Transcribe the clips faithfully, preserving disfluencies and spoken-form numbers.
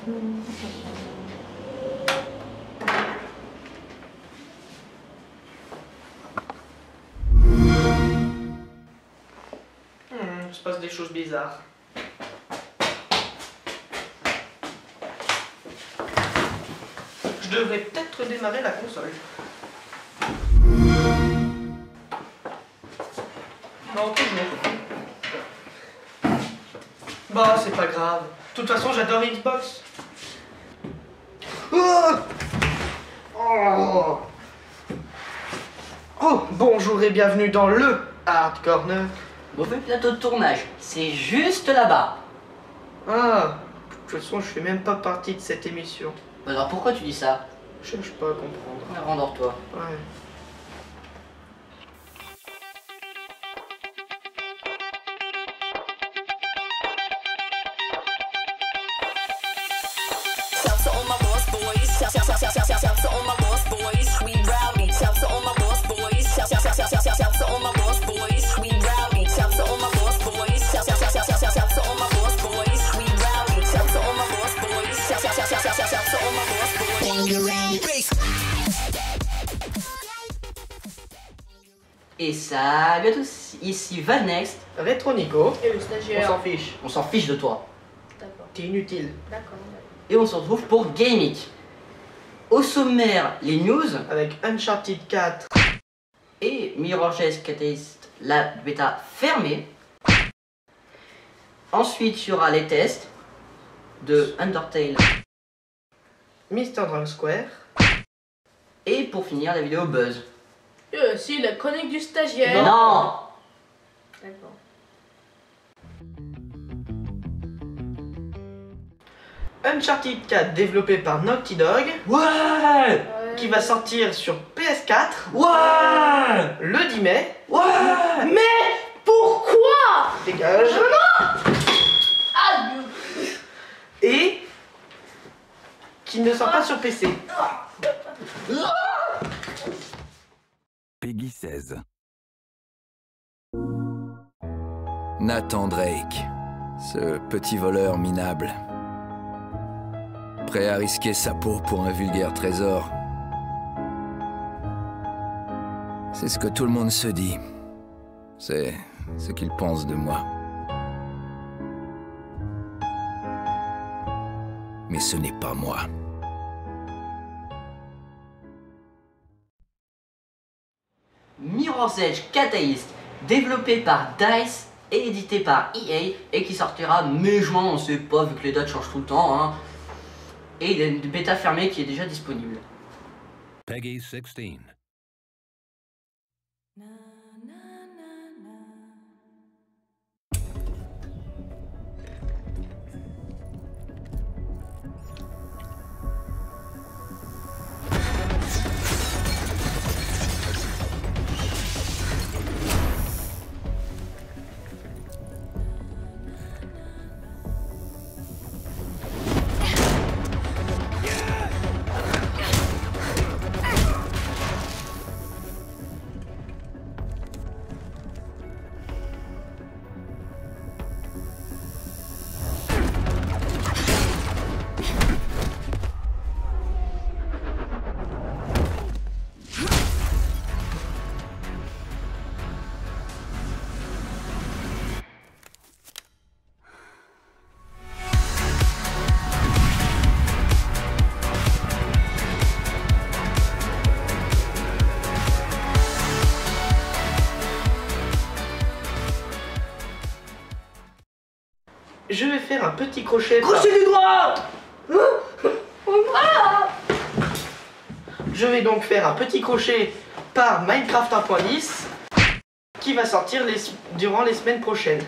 Il se passe des choses bizarres. Je devrais peut-être redémarrer la console. Non, toujours. Bah, c'est pas grave. De toute façon, j'adore Xbox. Oh, oh. Oh, bonjour et bienvenue dans le Hard Corner. Mauvais plateau de tournage, c'est juste là-bas. Ah, de toute façon, je fais même pas partie de cette émission. Alors pourquoi tu dis ça? Je cherche pas à comprendre. Rendors-toi. Ouais. Et salut à tous, ici Vanext. Rétro Nico. Et le On stagiaire. s'en fiche. On s'en fiche de toi. D'accord. T'es inutile. D'accord. Et on se retrouve pour Gaming. Au sommaire, les news Avec Uncharted quatre. et Mirror's Edge Catalyst, la bêta fermée. Ensuite, il y aura les tests de Undertale. Mister Drunk Square. Et pour finir, la vidéo Buzz. Euh, si, la chronique du stagiaire. Non. D'accord. Uncharted quatre développé par Naughty Dog. Ouais. Ouais. Qui va sortir sur P S quatre Ouais. le dix mai. Ouais. Mais pourquoi? Dégage. Ah, Et qui ne sort pas sur P C. Peggy seize. Nathan Drake, ce petit voleur minable, prêt à risquer sa peau pour un vulgaire trésor. C'est ce que tout le monde se dit. C'est ce qu'il pense de moi. Mais ce n'est pas moi. Mirror's Edge Catalyst, développé par DICE et édité par E A, et qui sortira mai-juin, on sait pas vu que les dates changent tout le temps, hein. Et il y a une bêta fermée qui est déjà disponible. Peggy seize. Je vais faire un petit crochet. par- Crochet du doigt. Je vais donc faire un petit crochet par Minecraft un point dix qui va sortir les... durant les semaines prochaines.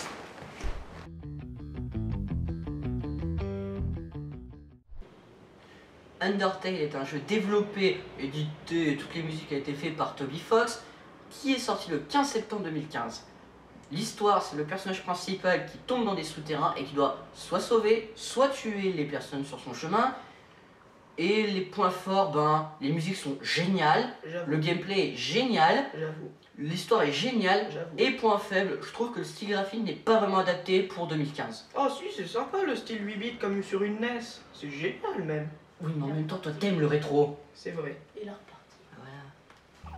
Undertale est un jeu développé, édité et toutes les musiques ont été faites par Toby Fox, qui est sorti le quinze septembre deux mille quinze. L'histoire, c'est le personnage principal qui tombe dans des souterrains et qui doit soit sauver, soit tuer les personnes sur son chemin. Et les points forts, ben, les musiques sont géniales, J'avoue. le gameplay est génial, J'avoue. l'histoire est géniale. J'avoue. Et point faible, je trouve que le style graphique n'est pas vraiment adapté pour deux mille quinze. Oh si, c'est sympa le style huit bits comme sur une N E S. C'est génial même. Oui, mais en même temps, toi t'aimes le rétro. C'est vrai. Il est reparti. Voilà.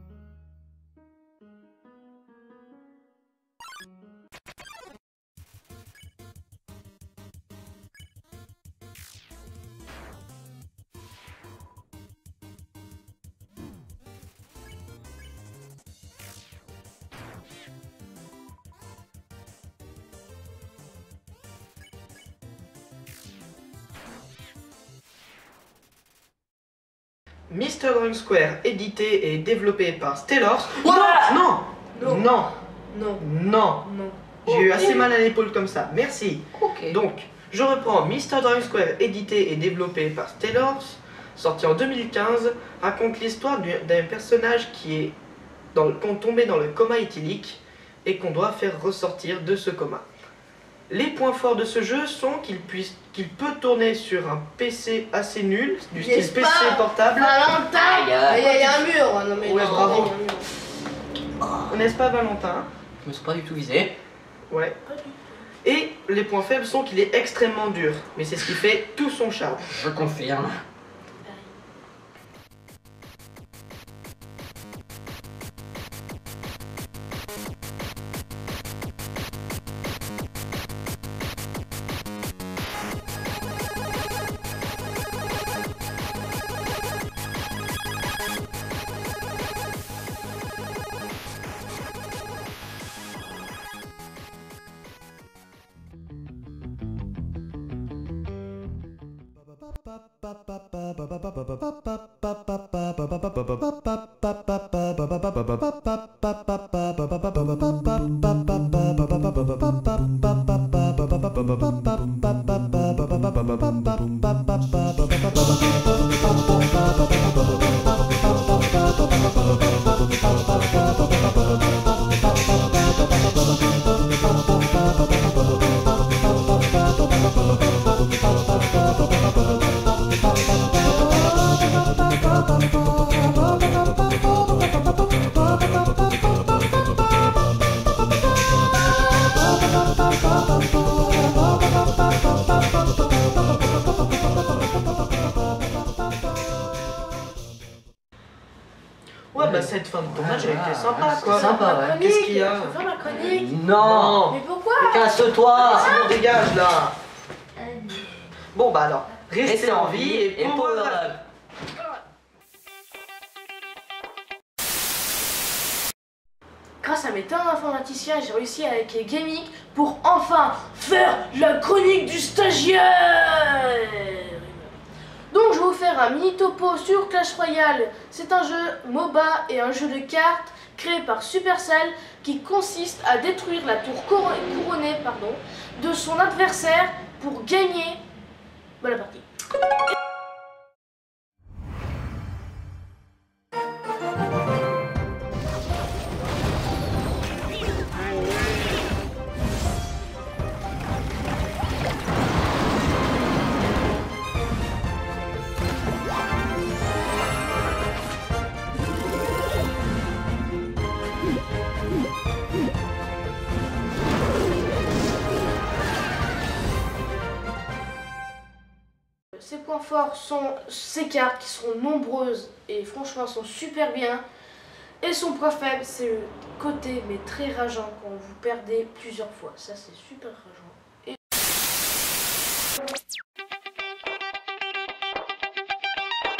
Mister Drunk Square, édité et développé par Stellars. Ouah Non Non. Non Non, Non non. J'ai eu Ok. assez mal à l'épaule comme ça, merci. Ok. Donc, je reprends Mister Drunk Square, édité et développé par Stellars, sorti en deux mille quinze, raconte l'histoire du- d'un personnage qui est dans le, qu'on tombé dans le coma éthylique et qu'on doit faire ressortir de ce coma. Les points forts de ce jeu sont qu'il puisse, qu'il peut tourner sur un P C assez nul, du style N'est-ce P C pas portable. Valentin. Aïe, aïe. Il y a- il y a un mur. Non mais Ouais, non, bravo. il y a un mur. N'est-ce pas Valentin? Je me suis pas du tout visé. Ouais. Pas du tout. Et les points faibles sont qu'il est extrêmement dur, mais c'est ce qui fait tout son charme. Je confirme. Ouais, bah cette fin de tournage elle Ah, était sympa ouais, quoi. c'était sympa, ouais. Chronique, Qu'est-ce qu'il y a? Je peux faire ma chronique. Non. Mais pourquoi? Casse-toi. Sinon dégage là. Allez. Bon bah alors, restez Restez en vie et, et power power up. up. Grâce à mes talents d'informaticien, j'ai réussi avec les gaming pour enfin faire la chronique du stagiaire. Donc je vais vous faire un mini topo sur Clash Royale. C'est un jeu MOBA et un jeu de cartes créé par Supercell qui consiste à détruire la tour couro- couronnée pardon, de son adversaire pour gagner bah, la partie. Ses points forts sont ses cartes qui seront nombreuses et franchement sont super bien. Et son point faible c'est le côté mais très rageant quand vous perdez plusieurs fois. Ça c'est super rageant. Et...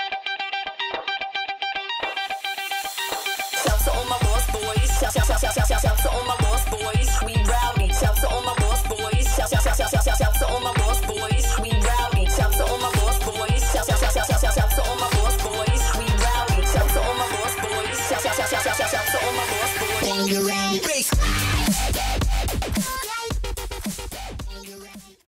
Shout to all my lost boys. Shout, shout, shout, shout, shout,